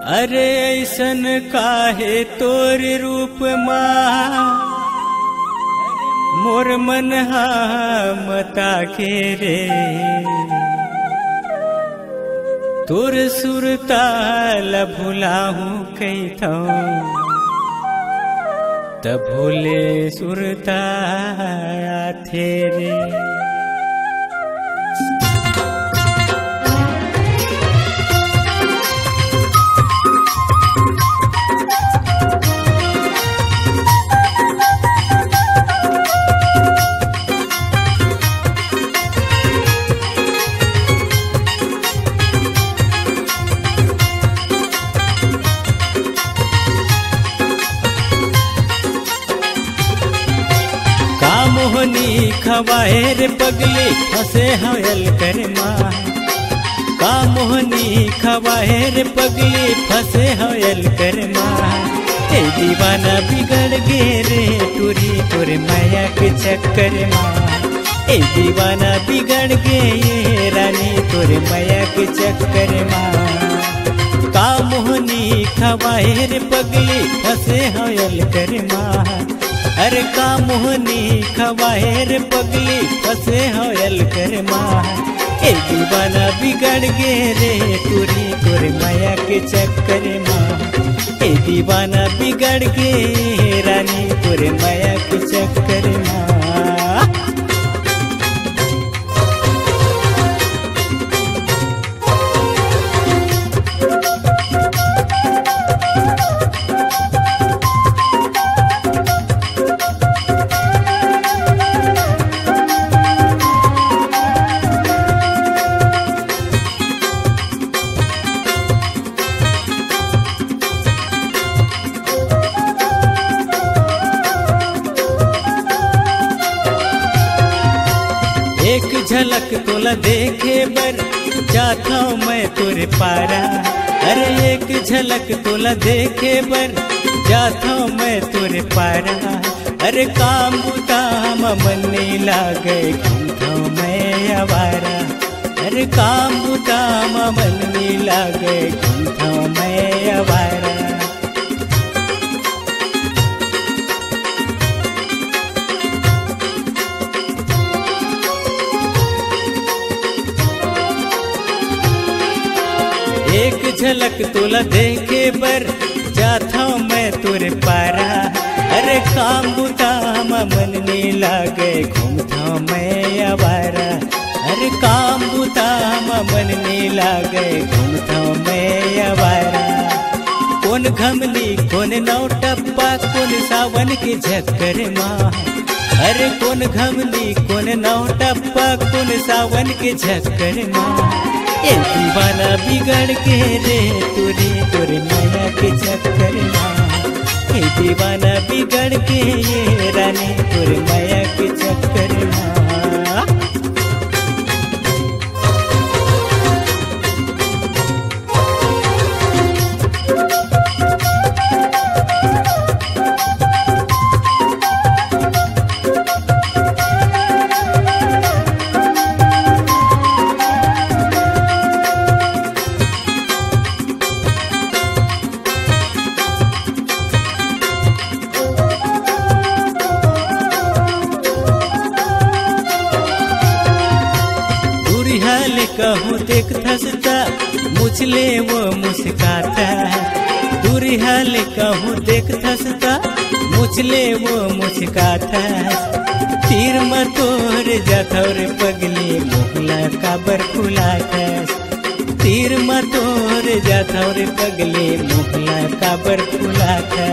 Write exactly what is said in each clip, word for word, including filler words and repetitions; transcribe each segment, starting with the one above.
अरे ऐसन काहे तोर रूप माँ मोर मन मता के रे तोर सुरताल भुलाहूँ कैथो त भूले सुरता थे रे। मोहनी खवाए रे पगली फसे हयल कर माँ का मोहनी खवाए रे पगली फसे हयल कर माँ ए दीवाना बिगड़ गे रे टूरी तोरे माया के चक्कर माँ ए दीवाना बिगड़ गे ये रानी तोरे माया के चक्कर माँ का मोहनी खवाए रे पगली फसे हयल कर माँ अरे का मोहनी खवाए रे पगली फसे हयल कर माँ ए दीवाना बिगड़ गे रे टूरी तोरे माया के चक्कर माँ ए दीवाना बिगड़ गे रानी तोरे माया के चक्कर माँ। एक झलक तोला देखे बर जाता मैं तोरे पारा अरे एक झलक तोला देखे बर जाता मैं तोरे पारा अरे काम बुताम मन नहीं लागे घूमता मैं आवारा अरे काम बुताम मन नहीं लागे घूमता मैं आवारा। एक झलक तोला देखे बर जाता मैं तोरे पारा अरे काम बुताम मन नहीं लागे घूमता मैं आवारा अरे काम बुताम मन नहीं लागे घूमता मैं आवारा। कौन घमली कौन नौटप्पा कौन सावन के झक्कर माँ अरे कौन घमली कौन नौटप्पा कौन सावन के झक्कर माँ ए दीवाना बिगड़ के रे तोरी तोरे माया के चक्कर माँ ए दीवाना बिगड़ के ये रानी तोरे माया के चक्कर माँ। कहूँ देख थसता मुझले वो मुस्काता दूरी हाल कहूँ देख थसता मुझले वो मुस्काता तीर मतोर जाथौर पगली मुगला काबर खुलाता तीर मतोर जाथौर पगली मुगला काबर खुलाता।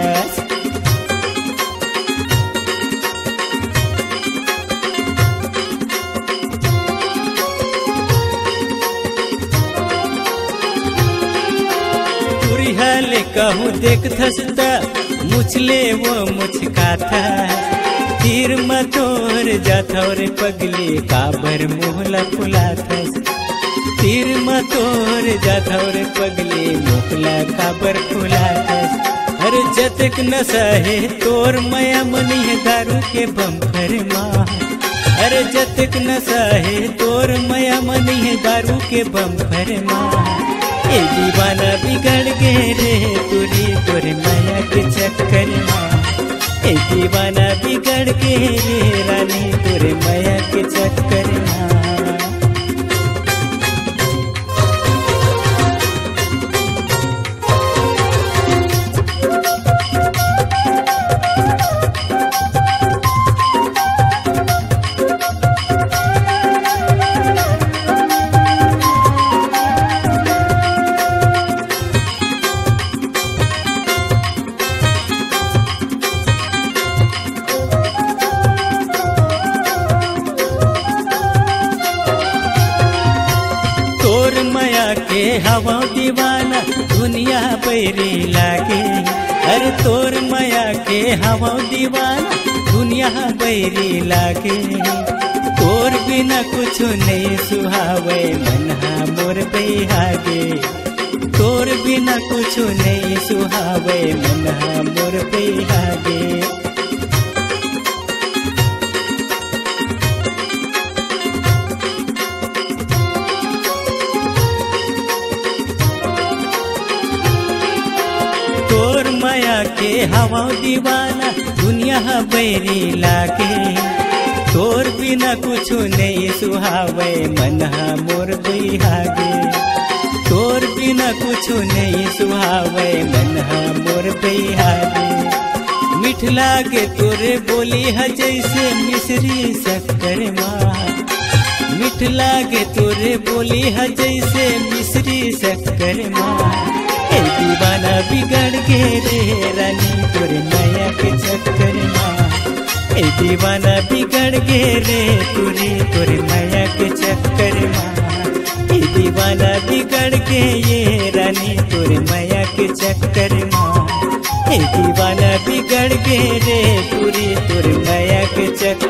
हाल कहूँ देख थसता मुझले वो मुझकाता तीर मतोर जाथौर पगली काबर मुहला फुलाता तीर मतोर जाथौर पगली मुहला काबर फुलाता अरे जतक नशा है तोर माया मनी है दारू के बम्फर माँ अरे जतक नशा है तोर माया मनी है दारू के बम्फर माँ ए दीवाना बिगड़ गे रे तुरी तोरे माया के चक्कर माँ। ए दीवाना बिगड़ गे रे रानी तोरे माया के चक्कर माँ। तोर माया के हवा दीवाना दुनिया बैरी लागे। अरे तोर माया के हवा दीवाना दुनिया बैरी लागे। तोर बिना कुछ नहीं सुहावे मनहा मोर बेहागे। तोर बिना कुछ नहीं सुहावे मनहा मोर बेहागे। तोर माया के हवा दीवाना दुनिया बैरी लागे। तोर बिना कुछ नहीं सुहावे मनहा मोर बेहागे। तोर बिना कुछ नहीं सुहावे मनहा मोर बेहागे। मीठ लागे तोरे बोली है जैसे मिश्री शक्कर माँ। मीठ लागे तोरे बोली है जैसे मिश्री शक्कर माँ। ए दीवाना बिगड़ गे रे रानी तोरे माया के चक्कर माँ। ए दीवाना बिगड़ गे रे तुरी तोरे माया के चक्कर माँ। ए दीवाना बिगड़ गे ये रानी तोरे माया के चक्कर माँ। ए दीवाना बिगड़ गे रे तुरी तोरे माया के चक्कर।